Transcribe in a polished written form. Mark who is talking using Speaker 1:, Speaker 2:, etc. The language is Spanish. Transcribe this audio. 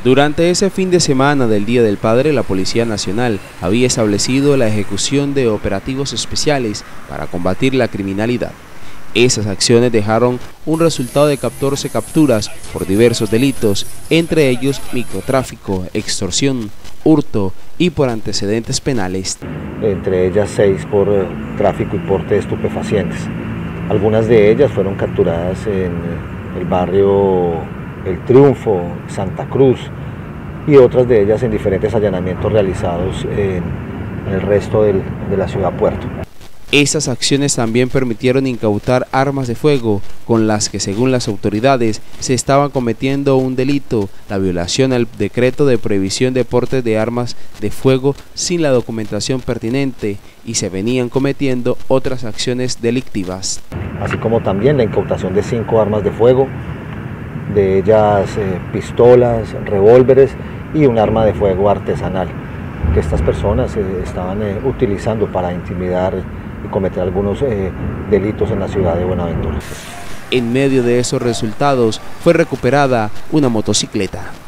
Speaker 1: Durante ese fin de semana del Día del Padre, la Policía Nacional había establecido la ejecución de operativos especiales para combatir la criminalidad. Esas acciones dejaron un resultado de 14 capturas por diversos delitos, entre ellos microtráfico, extorsión, hurto y por antecedentes penales.
Speaker 2: Entre ellas 6 por tráfico y porte de estupefacientes. Algunas de ellas fueron capturadas en el barrio El Triunfo, Santa Cruz, y otras de ellas en diferentes allanamientos realizados en el resto de la ciudad puerto.
Speaker 1: Esas acciones también permitieron incautar armas de fuego con las que, según las autoridades, se estaba cometiendo un delito, la violación al decreto de prohibición de porte de armas de fuego sin la documentación pertinente, y se venían cometiendo otras acciones delictivas.
Speaker 2: Así como también la incautación de 5 armas de fuego, de ellas pistolas, revólveres y un arma de fuego artesanal que estas personas estaban utilizando para intimidar y cometer algunos delitos en la ciudad de Buenaventura.
Speaker 1: En medio de esos resultados fue recuperada una motocicleta.